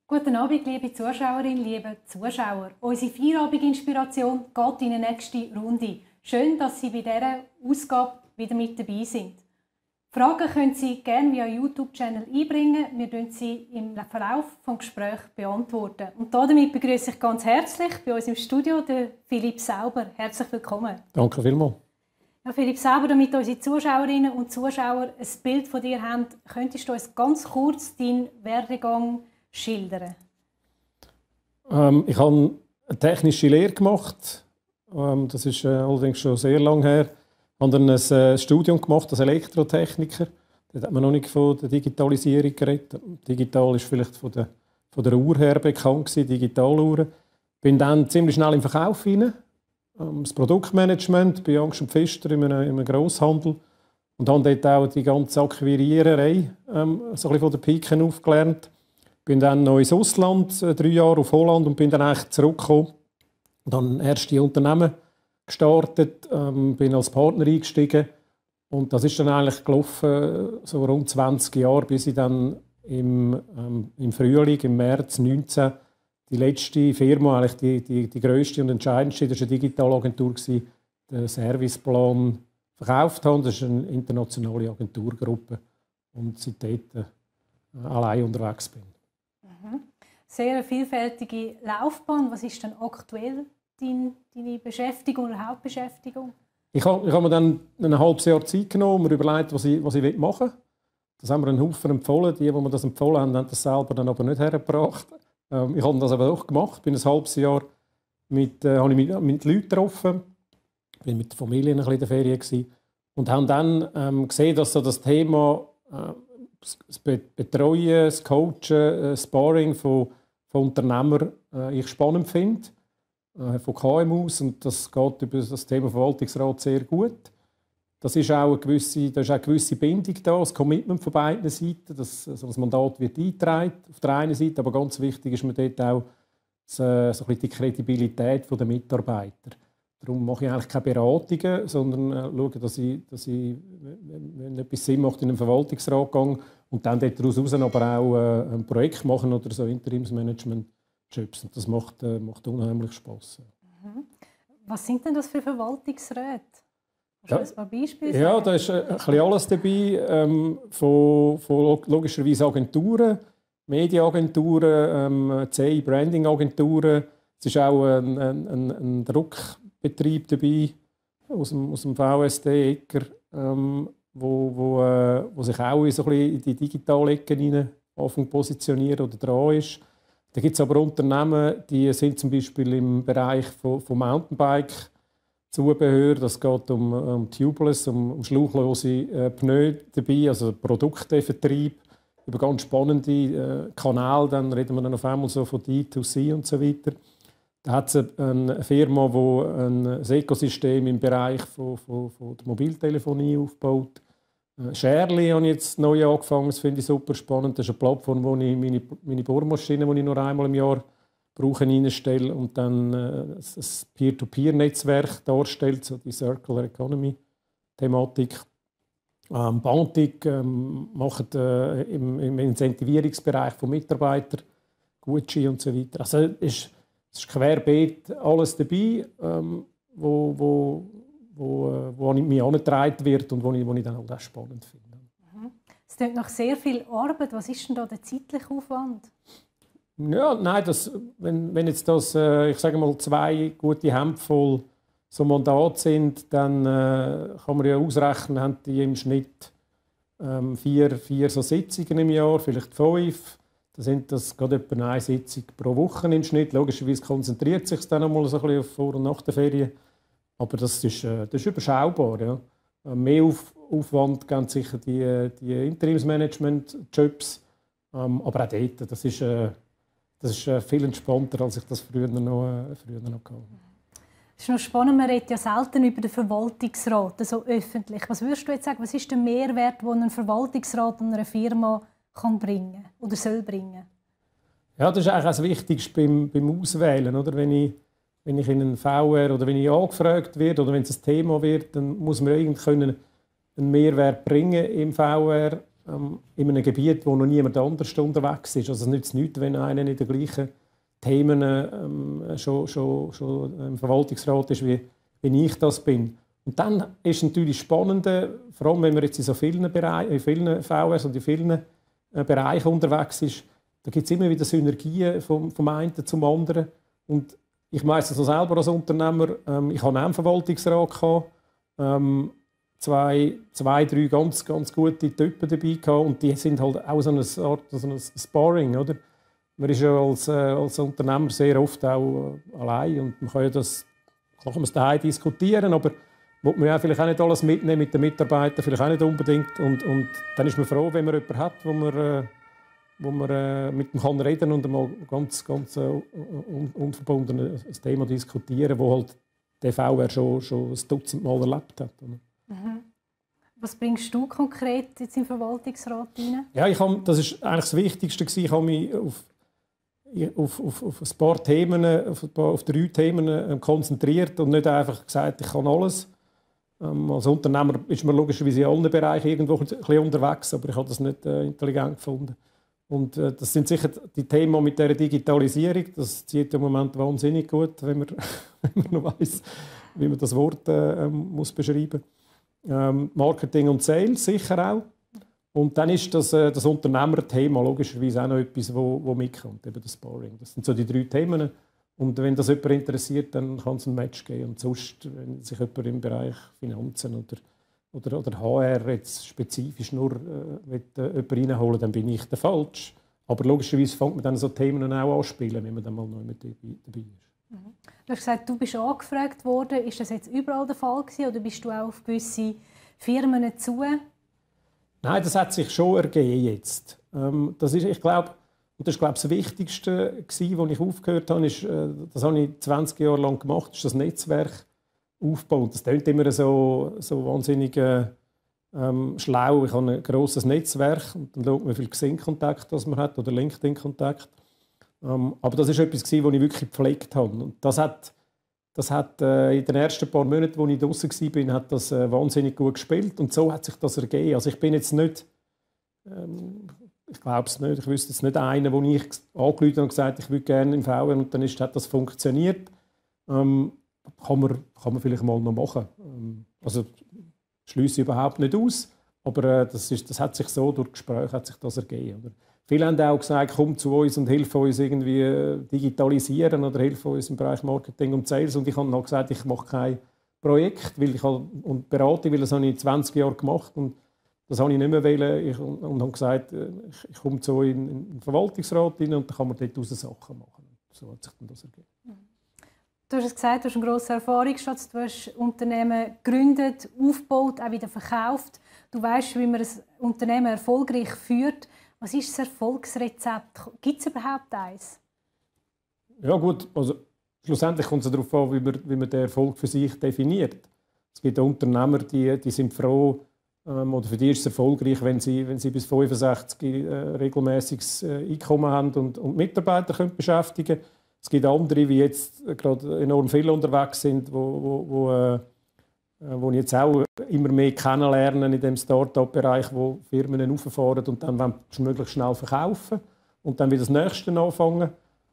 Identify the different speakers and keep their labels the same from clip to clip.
Speaker 1: Guten Abend, liebe Zuschauerinnen, liebe Zuschauer. Unsere Feierabend-Inspiration geht in die nächste Runde. Schön, dass Sie bei dieser Ausgabe wieder mit dabei sind. Fragen können Sie gerne via YouTube-Channel einbringen. Wir beantworten sie im Verlauf des Gesprächs beantworten. Und damit begrüße ich ganz herzlich bei uns im Studio den Philipp Sauber. Herzlich willkommen.
Speaker 2: Danke vielmals.
Speaker 1: Ja, Philipp Sauber, damit unsere Zuschauerinnen und Zuschauer ein Bild von dir haben, könntest du uns ganz kurz deinen Werdegang schildern?
Speaker 2: Ich habe eine technische Lehre gemacht. Das ist allerdings schon sehr lange her. Ich habe dann ein Studium gemacht als Elektrotechniker. Da hat man noch nicht von der Digitalisierung geredet. Digital ist vielleicht von der Uhr her bekannt gewesen, Digitaluhren. Bin dann ziemlich schnell im Verkauf hinein. Das Produktmanagement bei Angst und Pfister in einem Grosshandel. Und habe dort auch die ganze Akquiriererei so ein bisschen von der Pike auf gelernt. Bin dann noch ins Ausland, 3 Jahre auf Holland, und bin dann eigentlich zurückgekommen. Dann erste Unternehmen gestartet, bin als Partner eingestiegen. Und das ist dann eigentlich gelaufen, so rund 20 Jahre, bis ich dann im Frühling, im März 2019, die letzte Firma, eigentlich die grösste und entscheidendste, das war eine Digitalagentur, den Serviceplan verkauft habe. Das ist eine internationale Agenturgruppe. Und seitdem allein unterwegs bin.
Speaker 1: Sehr vielfältige Laufbahn. Was ist denn aktuell deine Beschäftigung oder Hauptbeschäftigung?
Speaker 2: Ich habe mir dann ein halbes Jahr Zeit genommen, mir überlegt, was ich machen will. Das haben wir einen Haufen empfohlen. Die mir das empfohlen haben, haben das selber dann aber nicht hergebracht. Ich habe das aber auch gemacht. Ich bin ein halbes Jahr habe ich mit Leuten getroffen. Ich war mit der Familie ein bisschen in der Ferien gewesen. Und habe dann gesehen, dass so das Thema das Betreuen, das Coachen, das Sparring von Unternehmern ich spannend finde, von KMUs, und das geht über das Thema Verwaltungsrat sehr gut. Das ist auch eine gewisse Bindung da, das Commitment von beiden Seiten, dass so das Mandat wird eingetragen auf der einen Seite, aber ganz wichtig ist mir dort auch so ein bisschen die Kredibilität der Mitarbeiter. Darum mache ich eigentlich keine Beratungen, sondern schaue, dass ich wenn etwas Sinn macht, in einen Verwaltungsrat gehe und dann daraus aber auch ein Projekt machen oder so Interimsmanagement-Jobs. Das macht unheimlich Spass.
Speaker 1: Was sind denn das für Verwaltungsräte? Kannst du ein paar Beispiele sagen?
Speaker 2: Ja, da ist ein bisschen alles dabei. Von logischerweise Agenturen, Medienagenturen, CI-Branding-Agenturen. Es ist auch ein Druckbetrieb dabei aus dem VSD Ecker, wo sich auch so ein bisschen in die digitale Ecke positioniert oder dran ist. Da gibt es aber Unternehmen, die sind zum Beispiel im Bereich von Mountainbike-Zubehör. Das geht um Tubeless, um schlauchlose Pneu dabei, also Produktevertrieb über ganz spannende Kanäle. Dann reden wir dann auf einmal so von D2C und so weiter. Da hat es eine Firma, die ein Ökosystem im Bereich von der Mobiltelefonie aufbaut. Sharely habe ich jetzt neu angefangen, das finde ich super spannend. Das ist eine Plattform, wo ich meine Bohrmaschinen, die ich nur einmal im Jahr brauche, reinstelle und dann ein Peer-to-Peer-Netzwerk darstellt, so die Circular Economy-Thematik. Bantic macht im Incentivierungsbereich von Mitarbeitern Gucci und so weiter. Also es ist querbeet alles dabei, wo mich angetragen wird und wo ich dann auch spannend finde.
Speaker 1: Es klingt nach sehr viel Arbeit. Was ist denn da der zeitliche Aufwand?
Speaker 2: Ja, nein, wenn jetzt das, ich sage mal, 2 gute Hemd voll so Mandat sind, dann kann man ja ausrechnen, haben die im Schnitt 4 so Sitzungen im Jahr, vielleicht 5. Da sind das gerade etwa 1 Sitzung pro Woche im Schnitt. Logischerweise konzentriert sich dann einmal so ein bisschen auf vor und nach der Ferien. Aber das ist überschaubar. Ja. Mehr Aufwand geben sicher die Interimsmanagement-Jobs. Aber auch dort, das ist viel entspannter, als ich das früher noch hatte.
Speaker 1: Es ist noch spannend, man redet ja selten über den Verwaltungsrat, so öffentlich. Was würdest du jetzt sagen, was ist der Mehrwert, den ein Verwaltungsrat einer Firma kann bringen oder soll bringen?
Speaker 2: Ja, das ist eigentlich das Wichtigste beim Auswählen. Oder? Wenn ich in einen VR oder wenn ich angefragt werde oder wenn es ein Thema wird, dann muss man irgendwie einen Mehrwert bringen im VR. in einem Gebiet, wo noch niemand anders unterwegs ist. Also es nützt nichts, wenn einer in den gleichen Themen schon im Verwaltungsrat ist, wie ich das bin. Und dann ist es natürlich spannend, vor allem wenn man jetzt in so vielen Bereichen, in vielen VS und in vielen Bereichen unterwegs ist, da gibt es immer wieder Synergien vom einen zum anderen. Und ich weiss es selber als Unternehmer, ich hatte auch einen Verwaltungsrat gehabt, zwei, drei ganz gute Typen dabei gehabt, und die sind halt auch so eine Art so ein Sparring, oder? Man ist ja als Unternehmer sehr oft auch allein, und man kann ja das, klar kann man es daheim diskutieren, aber will man ja vielleicht auch nicht alles mitnehmen mit den Mitarbeitern, vielleicht auch nicht unbedingt, und dann ist man froh, wenn man jemanden hat, wo man mit dem kann reden und einmal ganz unverbunden ein Thema diskutieren, wo halt der VR schon ein Dutzend Mal erlebt hat.
Speaker 1: Mhm. Was bringst du konkret jetzt im Verwaltungsrat rein? Ja,
Speaker 2: das ist eigentlich das Wichtigste. Ich habe mich auf ein paar Themen, auf 3 Themen konzentriert und nicht einfach gesagt, ich kann alles. Als Unternehmer ist man logischerweise in allen Bereichen irgendwo ein bisschen unterwegs, aber ich habe das nicht intelligent gefunden. Und das sind sicher die Themen mit der Digitalisierung. Das zieht im Moment wahnsinnig gut, wenn man noch weiss, wie man das Wort muss beschreiben muss. Marketing und Sales sicher auch. Und dann ist das Unternehmerthema logischerweise auch noch etwas, wo mitkommt, eben das Sparring. Das sind so die 3 Themen. Und wenn das jemand interessiert, dann kann es ein Match geben. Und sonst, wenn sich jemand im Bereich Finanzen oder HR jetzt spezifisch nur jemanden reinholen, dann bin ich der Falsch. Aber logischerweise fängt man dann so Themen auch anspielen, wenn man dann mal neu mit dabei ist.
Speaker 1: Mhm. Du hast gesagt, du bist angefragt worden. Ist das jetzt überall der Fall gewesen, oder bist du auch auf gewisse Firmen zu?
Speaker 2: Nein, das hat sich schon ergeben jetzt. Das ist, ich glaube, das Wichtigste, als ich aufgehört habe, ist, das habe ich 20 Jahre lang gemacht, ist das Netzwerk aufbauen. Das klingt immer so wahnsinnig schlau. Ich habe ein grosses Netzwerk und dann schaut man, wie viel Xing-Kontakt man hat oder LinkedIn-Kontakt. Aber das ist etwas, was ich wirklich gepflegt habe. Und das hat in den ersten paar Monaten, als ich draußen war, hat das wahnsinnig gut gespielt. Und so hat sich das ergeben. Also ich bin jetzt nicht, ich glaube es nicht, ich wüsste jetzt nicht einen, wo ich angerufen habe und gesagt, ich würde gerne im VR, und dann hat das funktioniert. Kann man vielleicht mal noch machen. Also schließe ich überhaupt nicht aus, aber das hat sich so durch Gespräche hat sich das ergeben. Oder? Viele haben auch gesagt, komm zu uns und hilf uns irgendwie digitalisieren oder hilf uns im Bereich Marketing und Sales. Und ich habe dann gesagt, ich mache kein Projekt und berate, weil das habe ich 20 Jahre gemacht und das habe ich nicht mehr wollen. Und habe gesagt, ich komme zu euch in den Verwaltungsrat rein und dann kann man dort raus Sachen machen. So hat sich dann das ergeben.
Speaker 1: Du hast es gesagt, du hast einen grossen Erfahrungsschatz. Du hast Unternehmen gegründet, aufgebaut, auch wieder verkauft. Du weißt, wie man ein Unternehmen erfolgreich führt. Was ist das Erfolgsrezept? Gibt es überhaupt eins?
Speaker 2: Ja gut, also schlussendlich kommt es darauf an, wie man den Erfolg für sich definiert. Es gibt Unternehmer, die sind froh, oder für die ist es erfolgreich, wenn sie bis 65 regelmäßiges Einkommen haben und Mitarbeiter können beschäftigen können. Es gibt andere, die jetzt gerade enorm viel unterwegs sind, wo ich jetzt auch immer mehr kennenlernen in dem Start-up-Bereich, wo Firmen auffahren und dann möglichst schnell verkaufen und dann wieder das Nächste anfangen.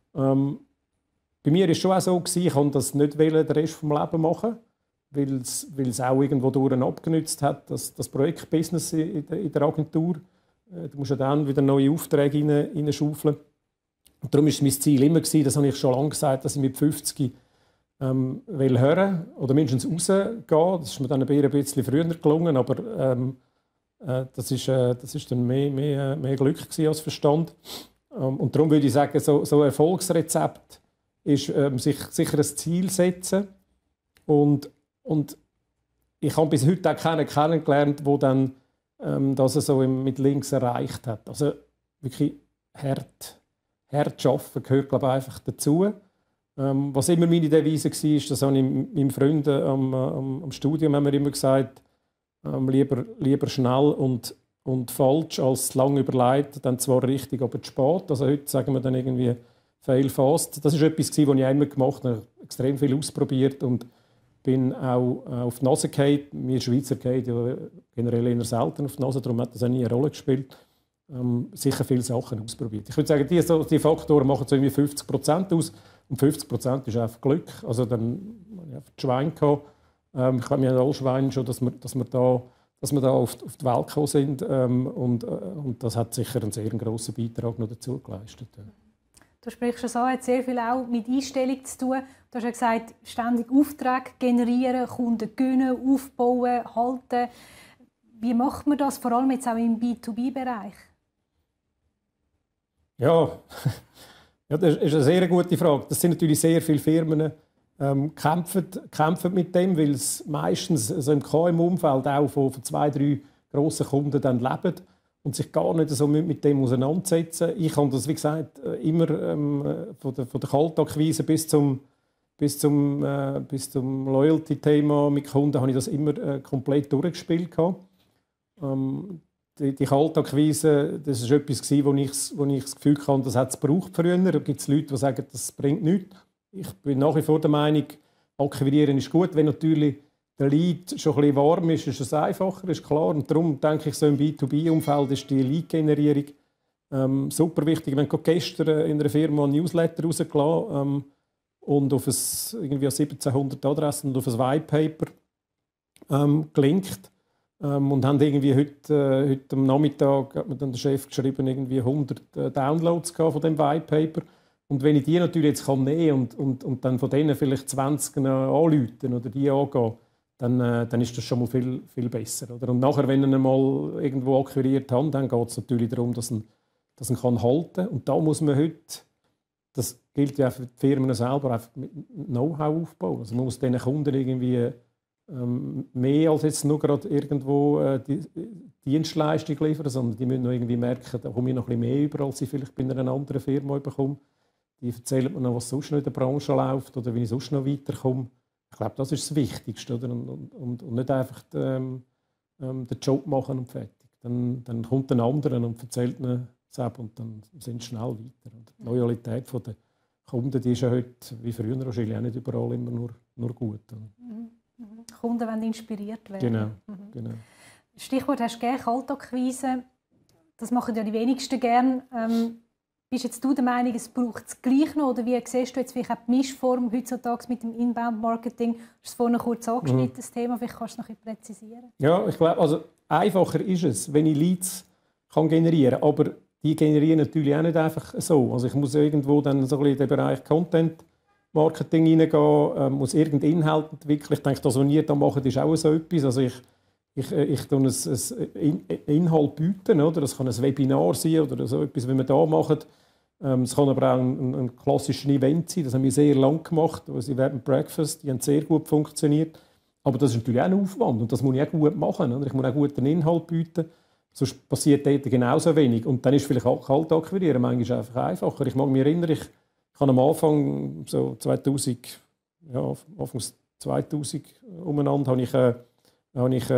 Speaker 2: Bei mir war es schon auch so, ich konnte das nicht den Rest des Lebens machen, weil es auch irgendwo durch abgenützt hat, das Projektbusiness in der Agentur. Du musst ja dann wieder neue Aufträge reinschaufeln. Und darum war mein Ziel immer, das habe ich schon lange gesagt, dass ich mit 50 will hören oder mindestens rausgehen. Das ist mir dann ein bisschen früher gelungen, aber das ist dann mehr Glück als Verstand. Und darum würde ich sagen, so ein Erfolgsrezept ist sich sicher ein Ziel setzen. Und ich habe bis heute auch keinen kennengelernt, der dann das so mit links erreicht hat. Also wirklich hart arbeiten gehört, glaube ich, einfach dazu. Was immer meine Devise war, das habe ich meinen Freunden am Studium haben wir immer gesagt, lieber schnell und falsch als lang überlegt, dann zwar richtig, aber zu spät. Also heute sagen wir dann irgendwie fail fast. Das ist etwas, was ich immer gemacht habe, extrem viel ausprobiert und bin auch auf die Nase gefallen. Wir Schweizer gehen ja generell eher selten auf die Nase, darum hat das auch nie eine Rolle gespielt. Sicher viele Sachen ausprobiert. Ich würde sagen, die Faktoren machen so 50% aus und 50% ist einfach Glück. Also dann habe ich einfach die Schweine gehabt. Ich habe mir alle Schweine schon, dass wir da auf die Welt gekommen sind und das hat sicher einen sehr grossen Beitrag noch dazu geleistet. Ja.
Speaker 1: Du sprichst es an, hat sehr viel auch mit Einstellung zu tun. Du hast ja gesagt, ständig Aufträge generieren, Kunden gewinnen, aufbauen, halten. Wie macht man das, vor allem jetzt auch im B2B-Bereich?
Speaker 2: Ja, das ist eine sehr gute Frage. Das sind natürlich sehr viele Firmen, kämpfen mit dem, weil es meistens also im KMU-Umfeld auch von 2, 3 grossen Kunden dann leben und sich gar nicht so mit dem auseinandersetzen. Ich habe das, wie gesagt, immer von der Kaltakquise bis zum Loyalty-Thema mit Kunden habe ich das immer komplett durchgespielt. Die Kaltakquise, das ist etwas, wo ich das Gefühl hatte, das hat es gebraucht früher. Da gibt es Leute, die sagen, das bringt nichts. Ich bin nach wie vor der Meinung, akquirieren ist gut. Wenn natürlich der Lead schon ein bisschen warm ist, ist es einfacher, ist klar. Und darum denke ich, so im B2B-Umfeld ist die Lead-Generierung super wichtig. Wir haben gestern in einer Firma ein Newsletter rausgelassen und auf irgendwie 1700 Adressen und auf ein White Paper gelinkt. Und haben irgendwie heute am Nachmittag hat mir dann der Chef geschrieben, irgendwie 100 Downloads von dem White Paper. Und wenn ich die natürlich jetzt nehmen und dann von denen vielleicht 20 anrufen oder die angehen, dann ist das schon mal viel, viel besser. Oder? Und nachher, wenn ich mal irgendwo akquiriert habe, dann geht es natürlich darum, dass man halten kann. Und da muss man heute, das gilt ja auch für die Firmen selber, einfach mit Know-how aufbauen. Also man muss diesen Kunden irgendwie mehr als jetzt nur gerade irgendwo die Dienstleistung liefern, sondern die müssen noch irgendwie merken, da komme ich noch ein bisschen mehr über, als ich vielleicht bei einer anderen Firma bekomme. Die erzählen mir noch, was sonst noch in der Branche läuft oder wie ich sonst noch weiterkomme. Ich glaube, das ist das Wichtigste. Oder? Und nicht einfach den Job machen und fertig. Dann kommt ein anderer und erzählt ihnen das und dann sind sie schnell weiter. Und die Loyalität der Kunden die ist ja heute, wie früher wahrscheinlich, auch nicht überall immer nur gut.
Speaker 1: Kunden wollen inspiriert werden.
Speaker 2: Genau.
Speaker 1: Stichwort hast du gegeben, Kaltakquise. Das machen ja die wenigsten gern. Bist jetzt du der Meinung, es braucht es gleich noch? Oder wie siehst du jetzt vielleicht auch die Mischform heutzutage mit dem Inbound-Marketing? Du hast es vorhin kurz angeschnitten, das Thema. Vielleicht kannst du es noch ein bisschen präzisieren. Ja,
Speaker 2: ich glaube, also einfacher ist es, wenn ich Leads generieren kann. Aber die generieren natürlich auch nicht einfach so. Also ich muss irgendwo dann so ein bisschen in den Bereich Content-Marketing hineingehen, muss irgendeinen Inhalt entwickeln. Ich denke, das, was ihr da macht, ist auch so etwas. Also ich tue einen Inhalt bieten, oder? Das kann ein Webinar sein oder so etwas, wie wir da machen. Es kann aber auch ein klassisches Event sein. Das haben wir sehr lange gemacht. Also Web and Breakfast, die haben sehr gut funktioniert. Aber das ist natürlich auch ein Aufwand und das muss ich auch gut machen. Oder? Ich muss auch guten Inhalt bieten. Sonst passiert dort genauso wenig. Und dann ist vielleicht auch kalt akquirieren manchmal einfach einfacher. Ich mag mich erinnern, ich habe am Anfang, so 2000 umeinander, habe ich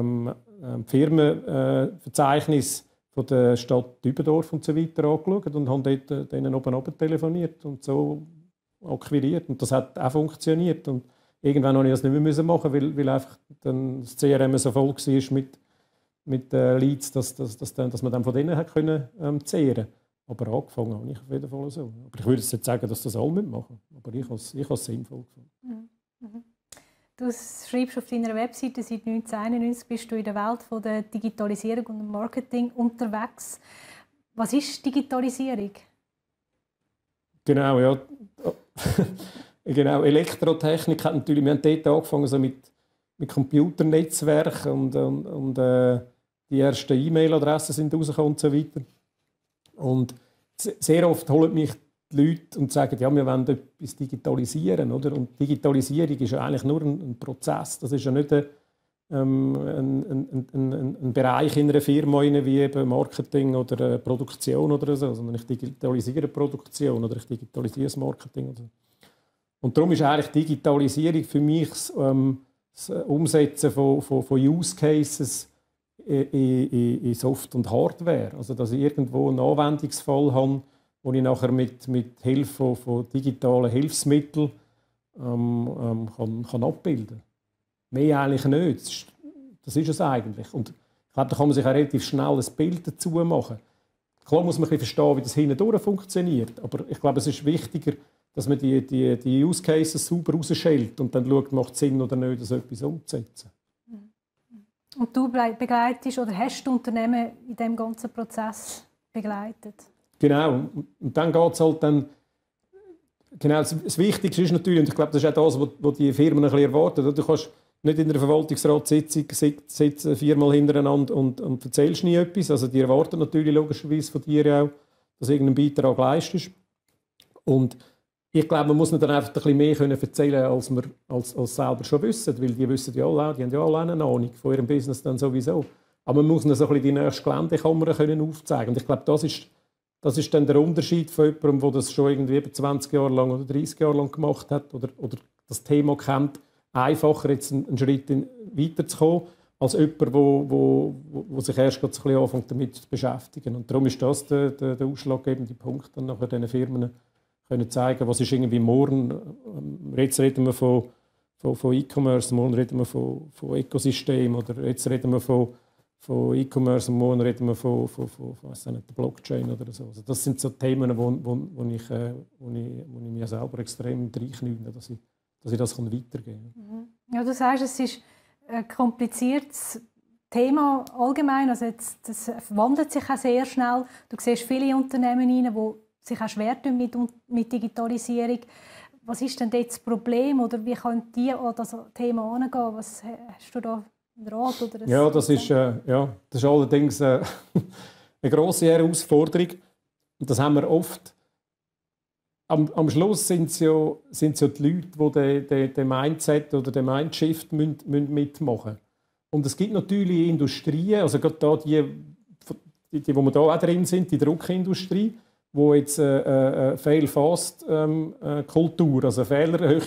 Speaker 2: Firmenverzeichnis von der Stadt Dübendorf und so weiter angeschaut und habe dort denen oben telefoniert und so akquiriert. Und das hat auch funktioniert. Und irgendwann musste ich das nicht mehr machen, weil einfach dann das CRM so voll war mit Leads, dass man dann von denen hat können zehren. Aber angefangen habe ich auf jeden Fall so. Aber ich würde jetzt sagen, dass das alle mitmachen. Aber ich habe es sinnvoll gefunden.
Speaker 1: Du schreibst auf deiner Webseite, seit 1991 bist du in der Welt von der Digitalisierung und dem Marketing unterwegs. Was ist Digitalisierung? Genau,
Speaker 2: ja. Genau, Elektrotechnik hat natürlich, wir haben dort angefangen so mit Computernetzwerken und die ersten E-Mail-Adressen sind rausgekommen und so weiter. Und sehr oft holen mich die Leute und sagen, ja, wir wollen etwas digitalisieren. Oder? Und Digitalisierung ist ja eigentlich nur ein Prozess. Das ist ja nicht ein Bereich in einer Firma wie eben Marketing oder Produktion oder so, sondern ich digitalisiere Produktion oder ich digitalisiere das Marketing. Oder so. Und darum ist eigentlich Digitalisierung für mich das Umsetzen von Use Cases in Soft- und Hardware. Also, dass ich irgendwo einen Anwendungsfall habe, wo ich nachher mit Hilfe von digitalen Hilfsmitteln kann abbilden. Mehr eigentlich nicht. Das ist es eigentlich. Und ich glaube, da kann man sich auch relativ schnell ein Bild dazu machen. Klar muss man ein bisschen verstehen, wie das hindurch funktioniert. Aber ich glaube, es ist wichtiger, dass man die Use Cases sauber rausschält und dann schaut, macht es Sinn oder nicht, das etwas umzusetzen.
Speaker 1: Und du begleitest oder hast die Unternehmen in diesem ganzen Prozess begleitet? Genau.
Speaker 2: Und dann geht es halt dann. Genau, das Wichtigste ist natürlich, und ich glaube, das ist auch das, was die Firmen ein bisschen erwarten. Du kannst nicht in einer Verwaltungsratssitzung sitzen, 4-mal hintereinander und erzählst nie etwas. Also die erwarten natürlich logischerweise von dir auch, dass du irgendeinen Beitrag leistest. Und ich glaube, man muss ihnen dann einfach ein bisschen mehr erzählen können, als wir als selber schon wissen. Weil die wissen ja alle, die haben ja alle eine Ahnung von ihrem Business dann sowieso. Aber man muss ihnen so ein bisschen die nächste Geländekammer aufzeigen. Und ich glaube, das ist dann der Unterschied von jemandem, der das schon irgendwie 20 Jahre lang oder 30 Jahre lang gemacht hat oder das Thema kennt, einfacher jetzt einen Schritt weiterzukommen, als jemand, der sich erst ein bisschen anfängt, damit zu beschäftigen. Und darum ist das der ausschlaggebende Punkt, dann nachher diesen Firmen können zeigen, was ist irgendwie morgen. Jetzt reden wir von E-Commerce, morgen reden wir von Ökosystem oder jetzt reden wir von E-Commerce und morgen reden wir von der Blockchain oder so. Also das sind so Themen, wo ich mir selber extrem reinknülle, dass ich das weitergeben kann.
Speaker 1: Ja, du sagst, es ist ein kompliziertes Thema allgemein. Also das wandelt sich auch sehr schnell. Du siehst viele Unternehmen rein, die sich auch schwer tun mit Digitalisierung. Was ist denn dort das Problem oder wie können die an das Thema herangehen? Was hast du da einen Rat? Oder
Speaker 2: ja, das ist allerdings eine grosse Herausforderung. Und das haben wir oft. Am Schluss sind es ja die Leute, die den Mindset oder den Mindshift mitmachen müssen. Und es gibt natürlich Industrien, also gerade da die wo wir da auch drin sind, die Druckindustrie, wo jetzt Fail-Fast-Kultur, also hohe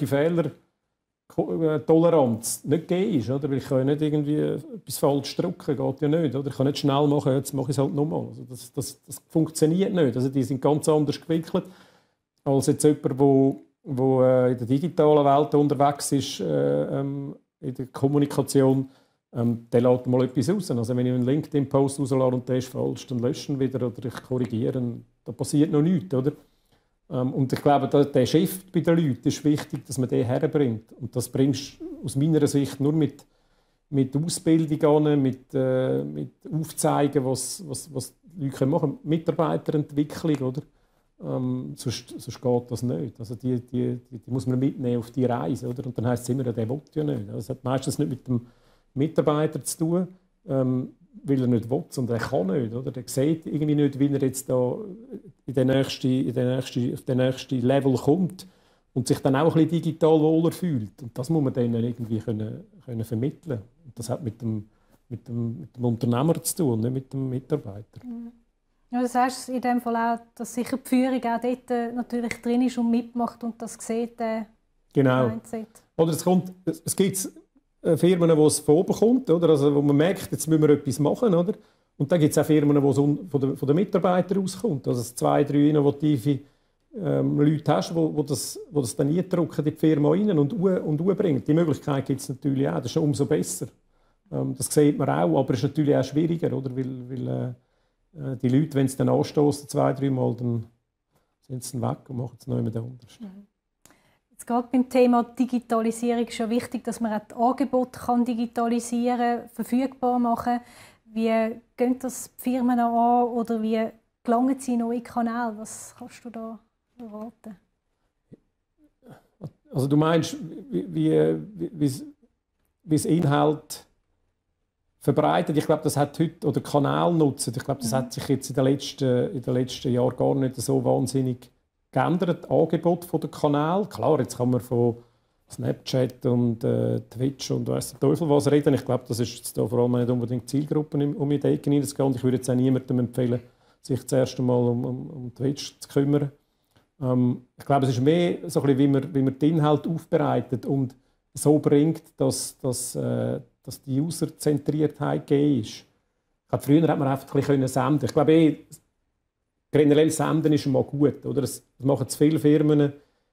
Speaker 2: Fehlertoleranz nicht gegeben ist. Oder? Weil ich kann nicht irgendwie etwas falsch drucken, geht ja nicht. Oder? Ich kann nicht schnell machen, jetzt mache ich es halt nochmal. Also das funktioniert nicht. Also die sind ganz anders gewickelt als jetzt jemand, der in der digitalen Welt unterwegs ist, in der Kommunikation. Der lässt mal etwas raus. Also wenn ich einen LinkedIn-Post rauslasse und der ist falsch, dann lösche ich ihn wieder oder ich korrigiere ihn. Da passiert noch nichts. Oder? Und ich glaube, der Shift bei den Leuten ist wichtig, dass man den herbringt. Und das bringst du aus meiner Sicht nur mit Ausbildung an, mit Aufzeigen, was die Leute machen können. Mitarbeiterentwicklung, oder? Sonst geht das nicht. Also die muss man mitnehmen auf die Reise. Oder? Und dann heisst es immer, der will ja nicht. Das hat meistens nicht mit dem Mitarbeiter zu tun, weil er nicht will, sondern er kann nicht. Oder? Er sieht irgendwie nicht, wie er jetzt da auf den nächsten Level kommt und sich dann auch ein bisschen digital wohler fühlt. Und das muss man denen irgendwie können vermitteln. Und das hat mit dem Unternehmer zu tun, nicht mit dem Mitarbeiter.
Speaker 1: Ja, das heißt in dem Fall auch, dass sicher die Führung auch dort natürlich drin ist und mitmacht und das sieht.
Speaker 2: Genau. Oder es gibt Firmen, wo es von oben kommt, oder? Also, wo man merkt, jetzt müssen wir etwas machen. Oder? Und dann gibt es auch Firmen, wo es von den Mitarbeitern auskommt. Also 2, 3 innovative Leute hast, die das dann eindrücken in die Firma rein und bringen. Die Möglichkeit gibt es natürlich auch. Das ist schon umso besser. Das sieht man auch, aber es ist natürlich auch schwieriger, oder? Weil die Leute, wenn sie dann anstoßen, 2, 3 Mal, dann sind sie dann weg und machen es noch jemand anderes.
Speaker 1: Jetzt gerade beim Thema Digitalisierung ist ja wichtig, dass man auch die Angebote digitalisieren kann, verfügbar machen. Wie gehen das die Firmen an oder wie gelangen sie in neue Kanäle? Was kannst du da erwarten?
Speaker 2: Also du meinst, wie das Inhalt verbreitet? Ich glaube, das hat heute, oder Kanal nutzen, ich glaube, das hat sich jetzt in den letzten Jahren gar nicht so wahnsinnig geändert, das Angebot der Kanäle. Klar, jetzt kann man von Snapchat und Twitch und weiss der Teufel was reden. Ich glaube, das ist jetzt da vor allem nicht unbedingt Zielgruppen um die Ecke hineinzugehen. Ich würde jetzt auch niemandem empfehlen, sich zuerst einmal um Twitch zu kümmern. Ich glaube, es ist mehr so ein bisschen, wie man den Inhalt aufbereitet und so bringt, dass die Userzentriertheit gegeben ist. Früher hat man einfach ein bisschen senden. Ich glaube, generell senden ist schon mal gut. Oder? Das machen zu viele Firmen.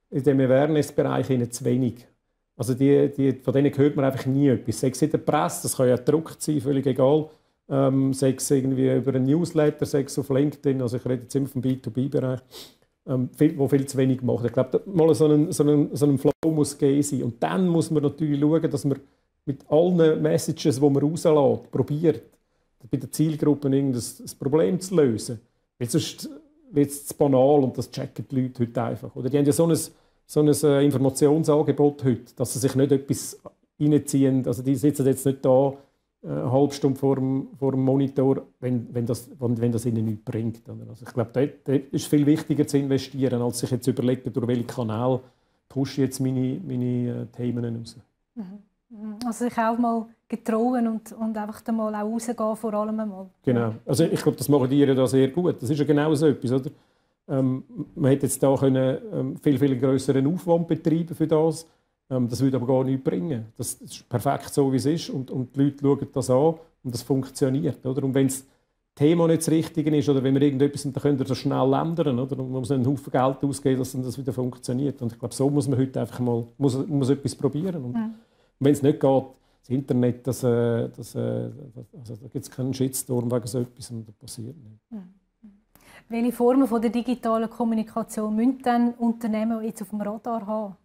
Speaker 2: in dem Awareness-Bereich zu wenig. Also von denen hört man einfach nie etwas. Sei es in der Presse, das kann ja gedruckt sein, völlig egal. Sei es irgendwie über einen Newsletter, sei es auf LinkedIn, also ich rede jetzt immer vom B2B-Bereich, wo viel zu wenig macht. Ich glaube, mal so einen Flow muss gegeben sein. Und dann muss man natürlich schauen, dass man mit allen Messages, die man rauslässt, probiert, bei den Zielgruppen irgendein Problem zu lösen. Weil sonst wird es zu banal und das checken die Leute heute einfach. Oder die haben ja so ein Informationsangebot heute, dass sie sich nicht etwas reinziehen. Also die sitzen jetzt nicht da eine halbe Stunde vor dem Monitor, wenn das ihnen nichts bringt. Also ich glaube, dort ist viel wichtiger zu investieren, als sich jetzt zu überlegen, durch welchen Kanal pushe ich jetzt meine Themen raus.
Speaker 1: Also sich auch mal getrauen und einfach mal auch rausgehen, vor allem einmal.
Speaker 2: Genau. Also ich glaube, das machen die da sehr gut. Das ist ja genau so etwas, oder? Man hätte jetzt da können, viel grösseren Aufwand betreiben für das. Das würde aber gar nichts bringen. Das ist perfekt so, wie es ist. Und die Leute schauen das an und das funktioniert. Oder? Und wenn das Thema nicht das Richtige ist oder wenn wir irgendetwas, dann können wir das schnell ändern. Oder? Und man muss einen Haufen Geld ausgeben, dass das wieder funktioniert. Und ich glaube, so muss man heute einfach mal muss etwas probieren. Und wenn es nicht geht, das Internet, also da gibt es keinen Shitstorm wegen so etwas und das passiert nicht.
Speaker 1: Welche Formen von der digitalen Kommunikation müssen dann Unternehmen jetzt auf dem Radar haben?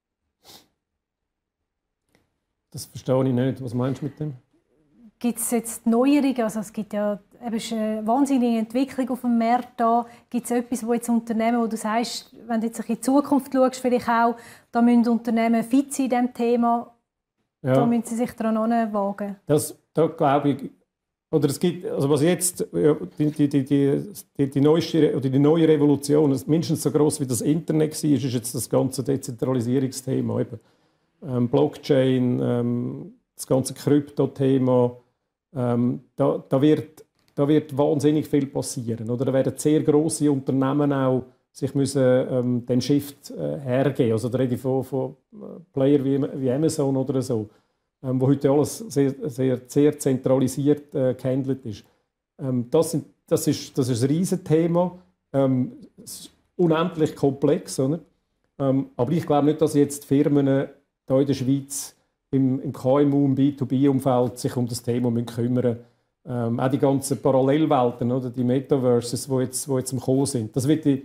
Speaker 2: Das verstehe ich nicht. Was meinst du mit dem?
Speaker 1: Gibt es jetzt Neuerungen? Also es gibt ja eine wahnsinnige Entwicklung auf dem Markt da. Gibt es etwas, wo jetzt Unternehmen, wo du sagst, wenn du jetzt in die Zukunft schaust, vielleicht auch, da müssen Unternehmen fit sein in diesem Thema, da müssen sie sich daran wagen? Da glaube ich,
Speaker 2: oder es gibt, also was jetzt, die neueste oder die neue Revolution, mindestens so gross wie das Internet war, ist jetzt das ganze Dezentralisierungsthema. Eben. Blockchain, das ganze Krypto-Thema, da wird wahnsinnig viel passieren. Oder? Da werden sehr grosse Unternehmen auch sich müssen, dem Shift hergeben. Also da rede ich von Playern wie Amazon oder so, wo heute alles sehr zentralisiert gehandelt ist. Das ist ein Riesenthema. Es ist unendlich komplex. Oder? Aber ich glaube nicht, dass jetzt Firmen hier in der Schweiz im KMU, im B2B-Umfeld sich um das Thema kümmern müssen. Auch die ganzen Parallelwelten, oder? Die Metaverses, die jetzt am Kommen sind. Das wird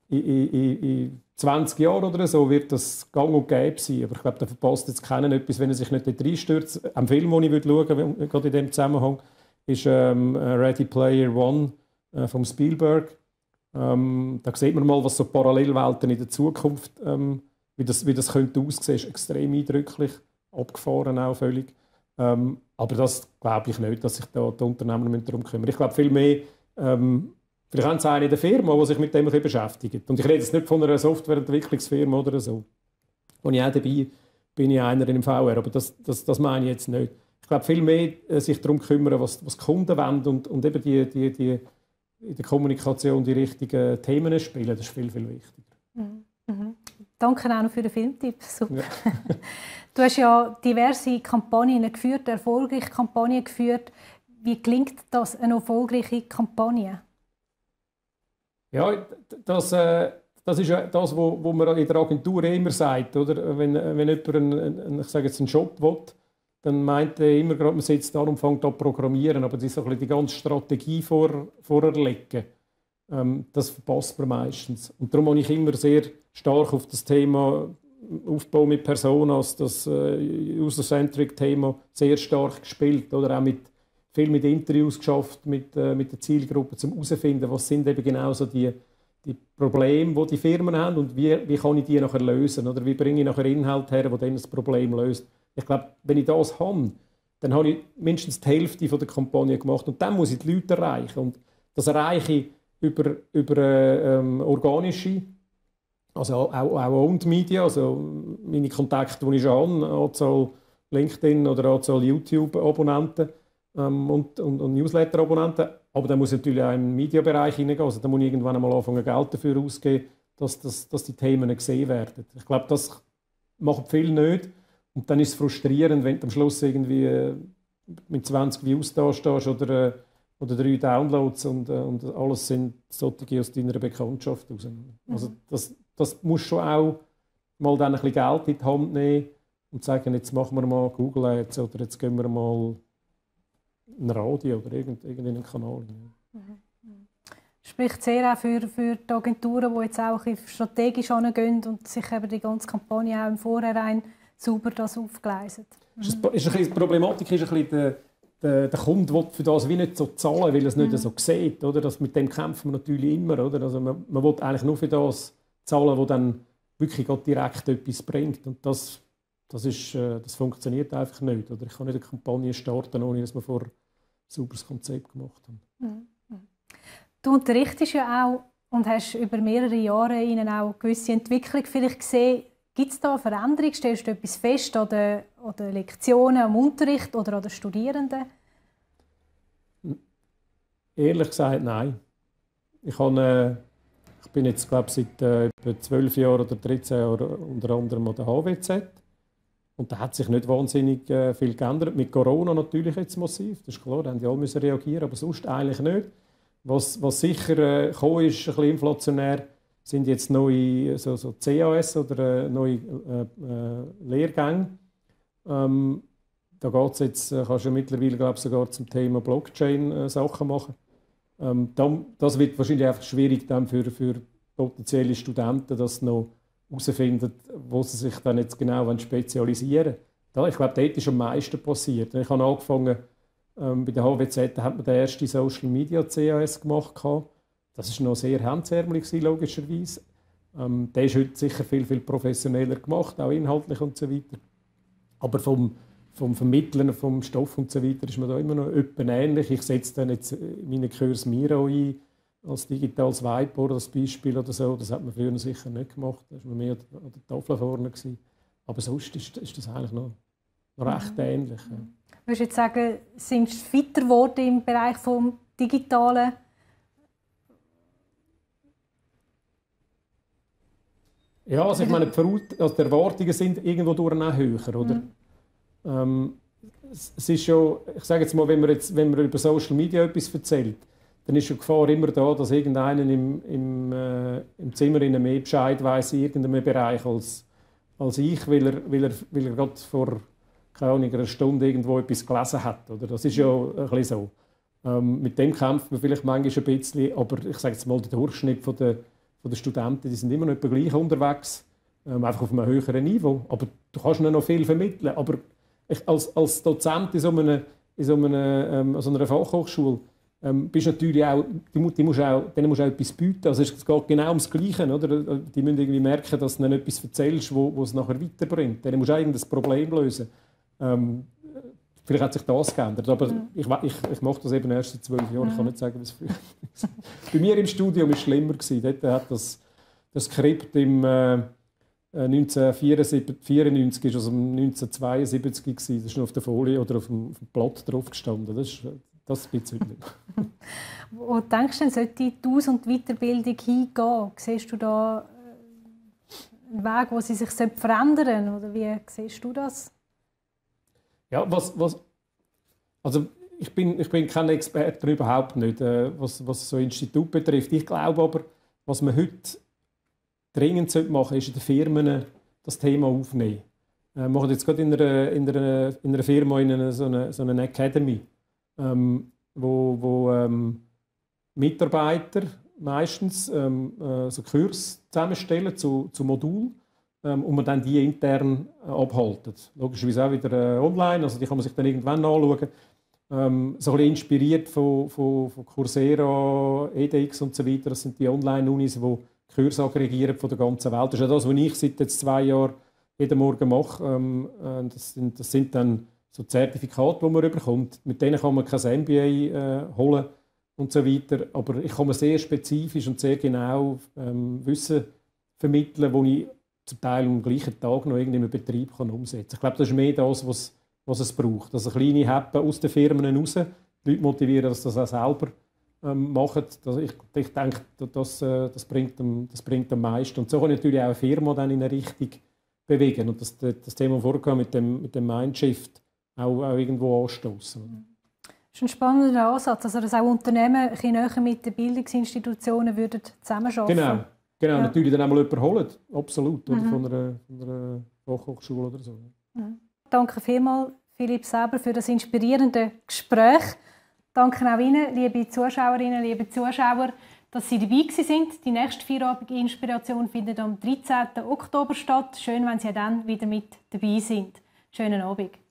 Speaker 2: in 20 Jahren oder so wird das gang und gäbe sein. Aber ich glaube, da verpasst jetzt keiner etwas, wenn er sich nicht dort reinstürzt. Ein Film, den ich schauen würde, gerade in diesem Zusammenhang, ist Ready Player One von Spielberg. Da sieht man mal, was so Parallelwelten in der Zukunft, wie das könnte aussehen, ist extrem eindrücklich, abgefahren auch völlig. Aber das glaube ich nicht, dass sich da die Unternehmen darum kümmern. Ich glaube viel mehr, vielleicht haben sie eine in der Firma, die sich mit dem beschäftigt. Und ich rede jetzt nicht von einer Softwareentwicklungsfirma oder so. Und ich auch dabei bin ich einer im VR, aber das meine ich jetzt nicht. Ich glaube viel mehr sich darum kümmern, was die Kunden wollen und eben die in der Kommunikation die richtigen Themen spielen. Das ist viel, viel wichtiger.
Speaker 1: Danke auch noch für den Filmtipp. Super. Ja. Du hast ja diverse Kampagnen geführt, erfolgreiche Kampagnen geführt. Wie gelingt das, eine erfolgreiche Kampagne?
Speaker 2: Ja, das ist ja das, was man in der Agentur immer sagt. Oder? Wenn jemand ich sage jetzt einen Job will, dann meint er immer, man sitzt da und fängt an zu programmieren, aber die ganze Strategie vorerlegen. Das verpasst man meistens. Und darum habe ich immer sehr stark auf das Thema Aufbau mit Personas, das User-Centric-Thema, sehr stark gespielt. Oder auch viel mit Interviews geschafft, mit der Zielgruppe, um herauszufinden, was sind eben genau so die Probleme, die die Firmen haben und wie kann ich die nachher lösen. Oder wie bringe ich nachher Inhalt her, der dann das Problem löst. Ich glaube, wenn ich das habe, dann habe ich mindestens die Hälfte der Kampagne gemacht und dann muss ich die Leute erreichen. Und das erreiche ich über organische, also auch Owned Media, also meine Kontakte, die ich schon habe, Anzahl LinkedIn oder Anzahl YouTube-Abonnenten und Newsletter-Abonnenten. Aber dann muss ich natürlich auch im Mediabereich hineingehen. Also da muss ich irgendwann einmal anfangen, Geld dafür auszugeben, dass die Themen gesehen werden. Ich glaube, das machen viele nicht. Und dann ist es frustrierend, wenn du am Schluss irgendwie mit 20 Views da stehst oder 3 Downloads und alles sind solche aus deiner Bekanntschaft raus. Also das muss schon auch mal dann ein bisschen Geld in die Hand nehmen und sagen, jetzt machen wir mal Google Ads oder jetzt gehen wir mal ein Radio oder irgendeinen Kanal.
Speaker 1: Spricht sehr auch für die Agenturen, die jetzt auch strategisch angehen und sich eben die ganze Kampagne auch im Vorhinein sauber das aufgleisen.
Speaker 2: Die Problematik ist ein bisschen, der Kunde will für das wie nicht so zahlen, weil er es nicht so sieht. Oder? Mit dem kämpfen wir natürlich immer. Oder? Also man will eigentlich nur für das zahlen, was dann wirklich direkt etwas bringt. Und das funktioniert einfach nicht. Oder ich kann nicht eine Kampagne starten, ohne dass wir vorher ein sauberes Konzept gemacht haben.
Speaker 1: Du unterrichtest ja auch und hast über mehrere Jahre Ihnen auch eine gewisse Entwicklung vielleicht gesehen. Gibt es da eine Veränderung? Stellst du etwas fest oder Lektionen am Unterricht oder an den Studierenden?
Speaker 2: Ehrlich gesagt, nein. Ich bin jetzt, glaube ich, seit etwa 12 Jahren oder 13 Jahren unter anderem an der HWZ. Und da hat sich nicht wahnsinnig viel geändert. Mit Corona natürlich jetzt massiv, das ist klar, da haben die alle müssen reagieren, aber sonst eigentlich nicht. Was sicher gekommen ist, ein bisschen inflationär, sind jetzt neue so CAS oder neue Lehrgänge. Da geht's jetzt, kannst du mittlerweile glaube ich, sogar zum Thema Blockchain Sachen machen. Das wird wahrscheinlich einfach schwierig dann für potenzielle Studenten, dass noch herausfinden, wo sie sich dann jetzt genau spezialisieren wollen. Ich glaube, dort ist am meisten passiert. Ich habe angefangen, bei der HWZ hat man den ersten Social Media CAS gemacht. Das war noch sehr hemdsärmelig, logischerweise. Der ist heute sicher viel, viel professioneller gemacht, auch inhaltlich und so weiter. Aber vom Vermitteln, vom Stoff und so weiter ist man da immer noch etwas ähnlich. Ich setze dann jetzt in meinen Kurs Miro ein, als digitales Whiteboard, als Beispiel oder so. Das hat man früher sicher nicht gemacht. Da war man mehr an der Tafel vorne gewesen. Aber sonst ist das eigentlich noch recht ähnlich. Ja.
Speaker 1: Würdest du jetzt sagen, sind Sie fitter geworden im Bereich des Digitalen?
Speaker 2: Ja, also ich meine, die Erwartungen sind irgendwo durch auch höher, oder? Es ist schon, ich sage jetzt mal, wenn man über Social Media etwas erzählt, dann ist die Gefahr immer da, dass irgendeiner im Zimmer mehr Bescheid weiss in irgendeinem Bereich als ich, weil er gerade vor keine Ahnung, einer Stunde irgendwo etwas gelesen hat. Oder? Das ist ja ein bisschen so. Mit dem kämpft man vielleicht manchmal ein bisschen, aber ich sage jetzt mal, der Durchschnitt der Studenten, die sind immer noch etwa gleich unterwegs, einfach auf einem höheren Niveau. Aber du kannst ihnen noch viel vermitteln. Aber als Dozent in so einer Fachhochschule bist natürlich auch, denen musst du auch etwas bieten. Also es geht genau ums Gleiche. Oder? Die müssen irgendwie merken, dass du ihnen etwas erzählst, wo es nachher weiterbringt. Denen musst du auch irgendein Problem lösen. Vielleicht hat sich das geändert, aber ich mache das eben erst seit 12 Jahren. Ich kann nicht sagen, wie es früher war. Bei mir im Studium war es schlimmer. Dort hat das Skript im 1994 ist also 1972 gewesen. Das ist noch auf der Folie oder auf dem Blatt drauf gestanden. Das gibt es heute nicht.
Speaker 1: Wo denkst du denn, sollte die Aus- und Weiterbildung hingehen? Siehst du da einen Weg, wo sie sich verändern sollte? Oder wie siehst du das?
Speaker 2: Ja, also ich bin kein Experte, überhaupt nicht, was so Institut betrifft. Ich glaube aber, was man heute dringend machen sollte, ist in den Firmen das Thema aufnehmen. Wir machen jetzt gerade in einer Firma so eine Academy, wo Mitarbeiter meistens so Kurse zusammenstellen zu Modulen. Und man dann die intern abhalten. Logischerweise auch wieder online, also die kann man sich dann irgendwann anschauen. So ein bisschen inspiriert von Coursera, edX und so weiter. Das sind die Online-Unis, die Kurse aggregieren von der ganzen Welt. Das ist ja das, was ich seit jetzt 2 Jahren jeden Morgen mache. Das sind dann so Zertifikate, die man bekommt. Mit denen kann man kein MBA holen und so weiter. Aber ich kann mir sehr spezifisch und sehr genau Wissen vermitteln, wo ich zum Teil am gleichen Tag noch in einem Betrieb umsetzen kann. Ich glaube, das ist mehr das, was es braucht. Also kleine Happen aus den Firmen raus, die Leute motivieren, dass sie das auch selber machen. Ich denke, das bringt am meisten. Und so kann natürlich auch eine Firma dann in eine Richtung bewegen und das Thema vorgehen mit dem Mindshift auch irgendwo anstoßen.
Speaker 1: Das ist ein spannender Ansatz, also dass auch Unternehmen ein bisschen näher mit den Bildungsinstitutionen zusammenarbeiten würden.
Speaker 2: Genau. Genau,
Speaker 1: Ja.
Speaker 2: natürlich dann auch mal jemanden holen. Absolut. Oder von einer Fachhochschule oder so.
Speaker 1: Danke vielmals, Philipp Säber, für das inspirierende Gespräch. Danke auch Ihnen, liebe Zuschauerinnen, liebe Zuschauer, dass Sie dabei sind. Die nächste vierabende Inspiration findet am 13. Oktober statt. Schön, wenn Sie dann wieder mit dabei sind. Schönen Abend.